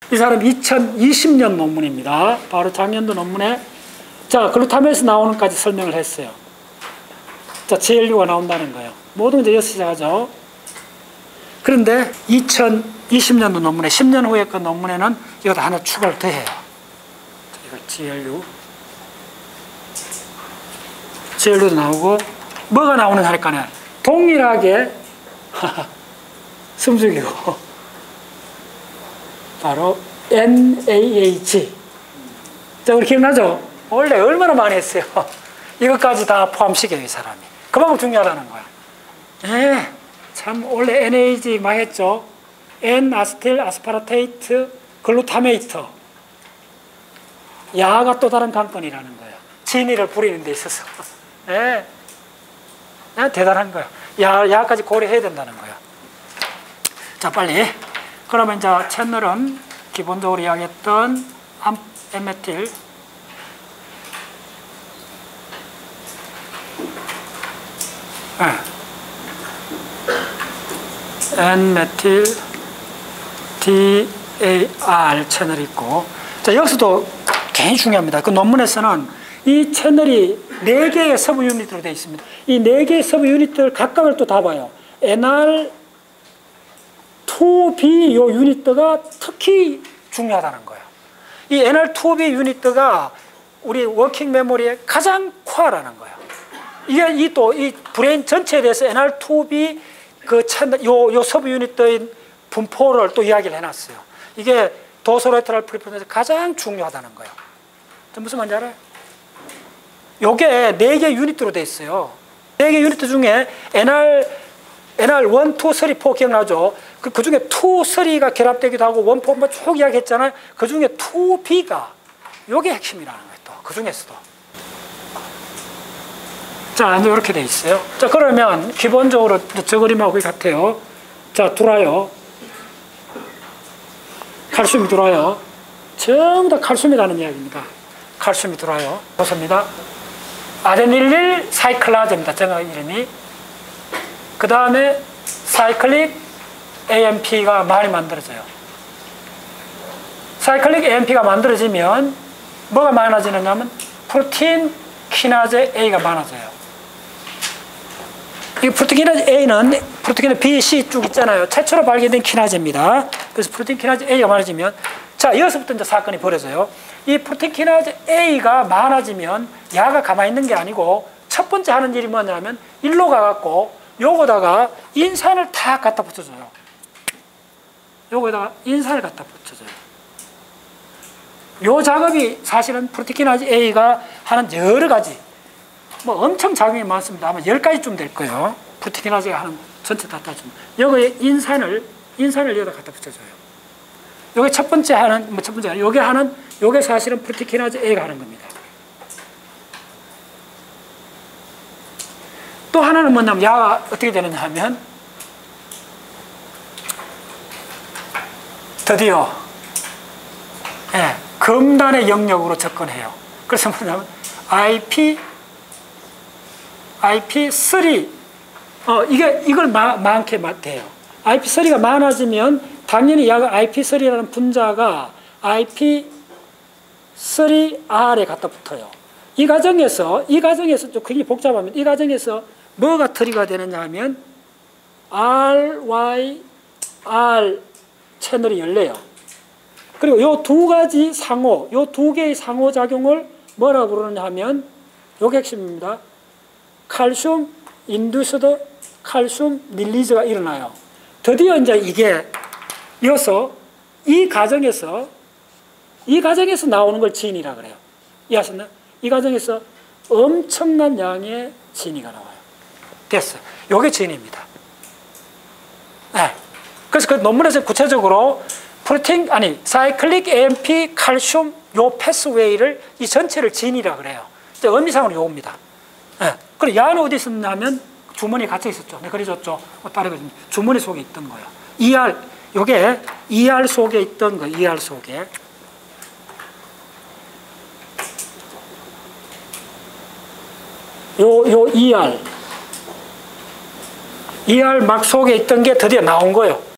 이 사람 2020년 논문입니다. 바로 작년도 논문에 자 글루타메에서 나오는까지 설명을 했어요. 자 GLU가 나온다는 거예요. 모든 게 여기서 시작하죠. 그런데 2020년도 논문에 10년 후에 그 논문에는 이것도 하나 추가를 더 해요. 이거 GLU도 나오고 뭐가 나오는지 하니까 동일하게 숨죽이고 바로 NaH. 자, 우리 기억나죠? 원래 얼마나 많이 했어요. 이것까지 다 포함시켜요, 이 사람이. 그만큼 중요하다는 거야. 예, 참 원래 NaH 많이 했죠. N-아스틸 아스파라테이트 글루타메이트. 야가 또 다른 관건이라는 거예요. 진위를 부리는 데 있어서. 예, 대단한 거예요. 야까지 고려해야 된다는 거예요. 자, 빨리. 그러면 이제 채널은 기본적으로 이야기했던 N메틸 N메틸 DAR 채널이 있고, 자, 여기서도 굉장히 중요합니다. 그 논문에서는 이 채널이 4개의 서브 유닛으로 되어 있습니다. 이 4개의 서브 유닛들 각각을 또 다 봐요. NR2B 요 유닛가 특히 중요하다는 거예요. 이 NR2B 유닛가 우리 워킹 메모리의 가장 코어라는 거예요. 이게 이 브레인 전체에 대해서 NR2B 그 채널, 요 서브 유닛의 분포를 또 이야기를 해놨어요. 이게 도소레트럴 프리프런스에서 가장 중요하다는 거예요. 무슨 말인지 알아요? 요게 4개 유닛으로 되어 있어요. 4개 유닛 중에 NR1, 2, 3, 4 기억나죠? 그 중에 2, 3가 결합되기도 하고 1, 4 뭐 쭉 이야기했잖아요. 그 중에 2B가 요게 핵심이라는 거예요. 또 그 중에서도. 자, 이제 이렇게 돼 있어요. 자, 그러면 기본적으로 저 그림하고 같아요. 자, 들어와요. 칼슘이 들어와요. 전부 다 칼슘이라는 이야기입니다. 칼슘이 들어와요. 좋습니다. 아데닐릴 사이클라제입니다. 정확 이름이. 그 다음에 사이클릭 AMP가 많이 만들어져요. 사이클릭 AMP가 만들어지면 뭐가 많아지느냐면 프로틴 키나제 A가 많아져요. 이 프로틴 키나제 A는 프로틴 B, C 쭉 있잖아요. 최초로 발견된 키나제입니다. 그래서 프로틴 키나제 A가 많아지면 자, 여기서부터 이제 사건이 벌어져요. 이 프로틴 키나제 A가 많아지면 야가 가만히 있는 게 아니고 첫 번째 하는 일이 뭐냐면 일로 가갖고 요거다가 인산을 다 갖다 붙여줘요. 요거에다가 인산을 갖다 붙여줘요. 요 작업이 사실은 프로틴 키나제 A가 하는 여러 가지 뭐 엄청 작용이 많습니다. 아마 10가지쯤 될 거예요. 프로틴 키나제가 하는 전체 다 따지면 요거에 인산을 여기다 갖다 붙여줘요. 요게 첫 번째 하는 뭐 첫 번째 요게 사실은 프로틴 키나제 A가 하는 겁니다. 또 하나는 뭐냐면 야가 어떻게 되느냐 하면 드디어 검단의 영역으로 접근해요. 그래서 뭐냐면 IP3 이걸 많게 돼요. IP3가 많아지면 당연히 야가 IP3라는 분자가 IP3R에 갖다 붙어요. 이 과정에서 좀 굉장히 복잡합니다. 이 과정에서 뭐가 트리거가 되느냐 하면 RYR 채널이 열려요. 그리고 요 두 개의 상호작용을 뭐라고 부르느냐 하면 요게 핵심입니다. 칼슘 인듀스드 칼슘 릴리즈가 일어나요. 드디어 이제 이게 이어서 이 과정에서 나오는 걸 진이라 그래요. 이해하셨나요? 이 과정에서 엄청난 양의 진이가 나와요. 됐어요. 요게 진입니다. 네. 그래서 그 논문에서 구체적으로 사이클릭 AMP 칼슘 요 패스웨이를 이 전체를 진이라 그래요. 의미상으로 요겁니다. 네. 그리고 야는 어디 있었냐면 주머니에 갇혀 있었죠. 내가 그려줬죠. 주머니 속에 있던 거예요. 요게 ER 속에 있던 거, ER 속에. 요 ER 막 속에 있던 게 드디어 나온 거예요.